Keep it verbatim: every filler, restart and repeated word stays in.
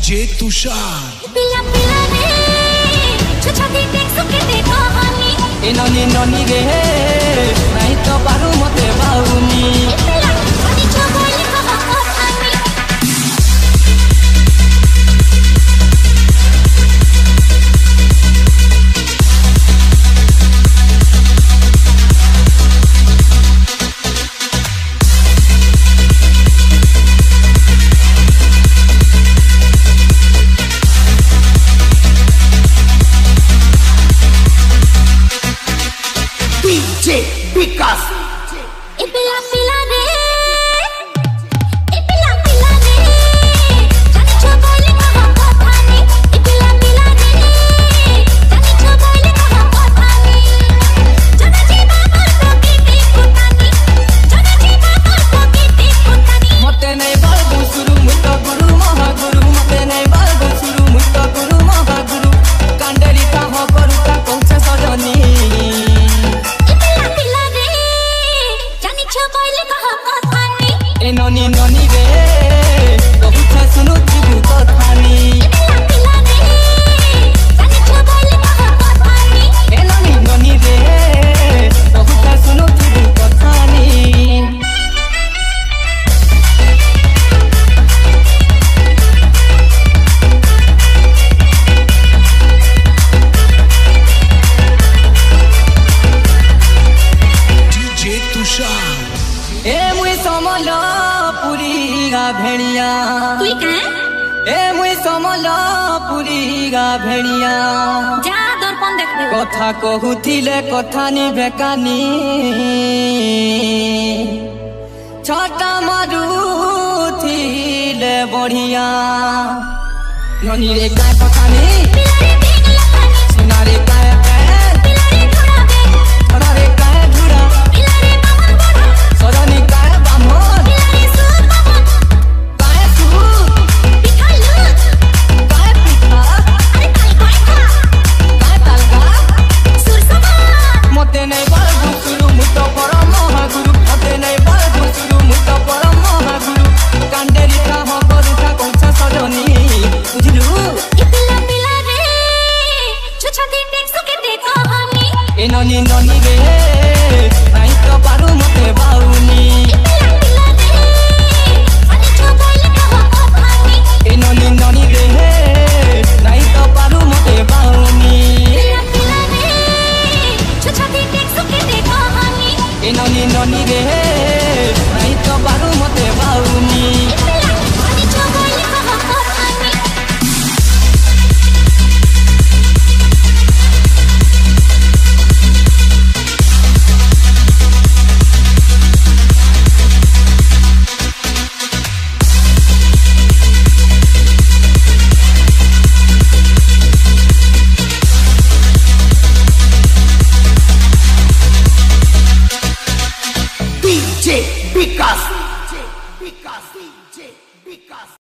DJ Tushar पिला पिला रे छुछा दे देख सुके दे कहानी ए ननी ननी रे नहीं तो बारू मते बाउनी पिला ननी छबोली कहा कहानी विकास ए पिला पिला रे ए पिला पिला रे जानी छबोली कहा कहानी ए पिला पिला रे जानी छबोली कहा कहानी जना जीवा को बीती कुतानी जना जीवा को बीती कुतानी मते नहीं बालगु सुरु मुत गुरु महागुरु मते नहीं बालगु सुरु मुत गुरु महागुरु कांडरी का हो करू का कौन सजनी ए ननी ननी रे बहुत सुनो तू कहानी पिला पिला रे जानी छबोली कहा कहानी ए ननी ननी रे बहुत सुनो तू कहानी डीजे तुषार ए मुई समल पुरी गा भेड़िया तुई का ए मुई समल पुरी गा भेड़िया जा दर्पण देखबे कथा कहूथिले कथा नि बेकानी छटा मारुथिले बढ़िया ननी रे काय कथानी पिला रे बेग लखानी सुना रे काय पिला रे धुरा बे थोड़ा रे काय धुरा पिला रे बामन बड़ा सजनी काय बामन पिला रे सूर बामन काय सूर पिठा लूट काय पिठा अरे ताल गायथा काय तालगा सूर समान मते नहीं बालगु सुरु मुत परम महागुरु मते नहीं बालगु सुरु मुत परम महागुरु कांडेरी का हो करू का कौन सजनी बुझलु ए पिला पिला रे छुछा दे देख सुके दे कहानी ए ननी ननी रे